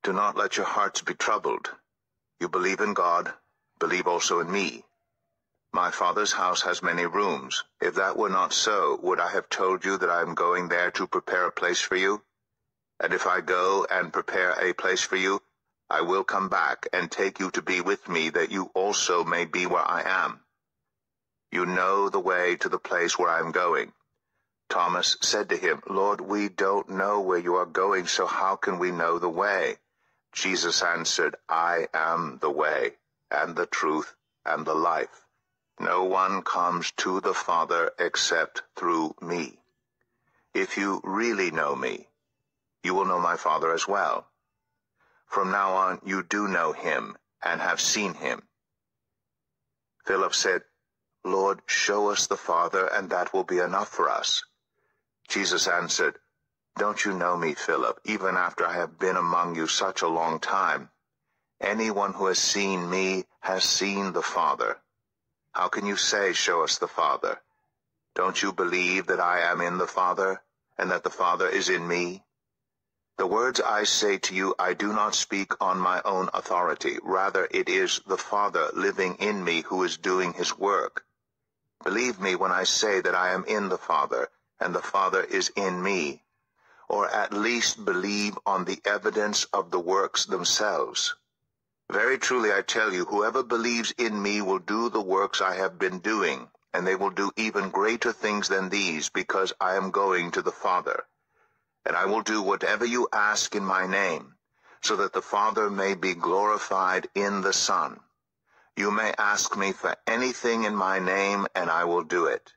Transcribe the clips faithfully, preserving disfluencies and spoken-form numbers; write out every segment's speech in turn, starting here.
Do not let your hearts be troubled. You believe in God, believe also in me. My Father's house has many rooms. If that were not so, would I have told you that I am going there to prepare a place for you? And if I go and prepare a place for you, I will come back and take you to be with me, that you also may be where I am. You know the way to the place where I am going. Thomas said to him, Lord, we don't know where you are going, so how can we know the way? Jesus answered, I am the way, and the truth, and the life. No one comes to the Father except through me. If you really know me, you will know my Father as well. From now on you do know him, and have seen him. Philip said, Lord, show us the Father, and that will be enough for us. Jesus answered, Don't you know me, Philip, even after I have been among you such a long time? Anyone who has seen me has seen the Father. How can you say, Show us the Father? Don't you believe that I am in the Father, and that the Father is in me? The words I say to you I do not speak on my own authority. Rather, it is the Father living in me who is doing his work. Believe me when I say that I am in the Father, and the Father is in me. Or at least believe on the evidence of the works themselves. Very truly I tell you, whoever believes in me will do the works I have been doing, and they will do even greater things than these, because I am going to the Father. And I will do whatever you ask in my name, so that the Father may be glorified in the Son. You may ask me for anything in my name, and I will do it.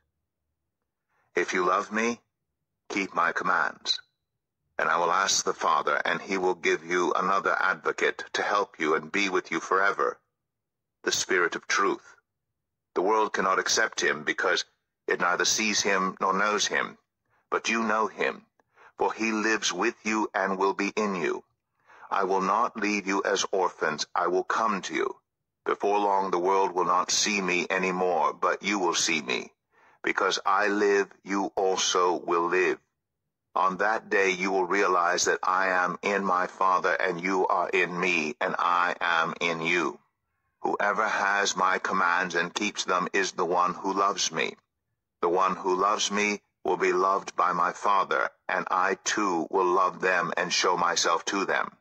If you love me, keep my commands. And I will ask the Father, and he will give you another advocate to help you and be with you forever, the Spirit of truth. The world cannot accept him, because it neither sees him nor knows him. But you know him, for he lives with you and will be in you. I will not leave you as orphans. I will come to you. Before long the world will not see me any more, but you will see me. Because I live, you also will live. On that day you will realize that I am in my Father, and you are in me, and I am in you. Whoever has my commands and keeps them is the one who loves me. The one who loves me will be loved by my Father, and I too will love them and show myself to them.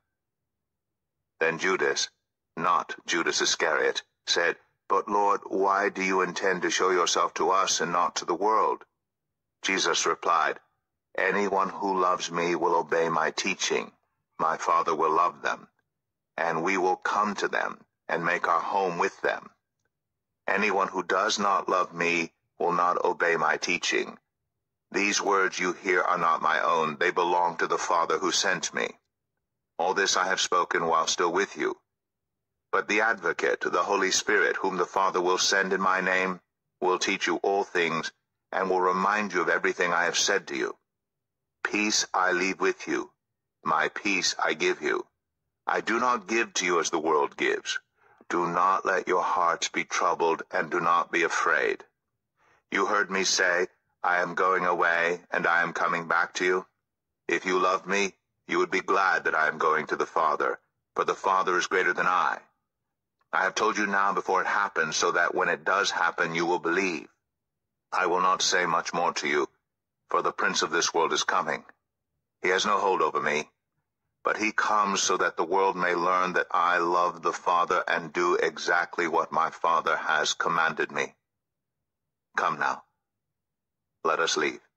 Then Judas, not Judas Iscariot, said, But Lord, why do you intend to show yourself to us and not to the world? Jesus replied, Anyone who loves me will obey my teaching. My Father will love them, and we will come to them and make our home with them. Anyone who does not love me will not obey my teaching. These words you hear are not my own. They belong to the Father who sent me. All this I have spoken while still with you. But the Advocate, the Holy Spirit, whom the Father will send in my name, will teach you all things, and will remind you of everything I have said to you. Peace I leave with you. My peace I give you. I do not give to you as the world gives. Do not let your hearts be troubled, and do not be afraid. You heard me say, I am going away, and I am coming back to you. If you loved me, you would be glad that I am going to the Father, for the Father is greater than I. I have told you now before it happens, so that when it does happen you will believe. I will not say much more to you, for the prince of this world is coming. He has no hold over me, but he comes so that the world may learn that I love the Father and do exactly what my Father has commanded me. Come now, let us leave.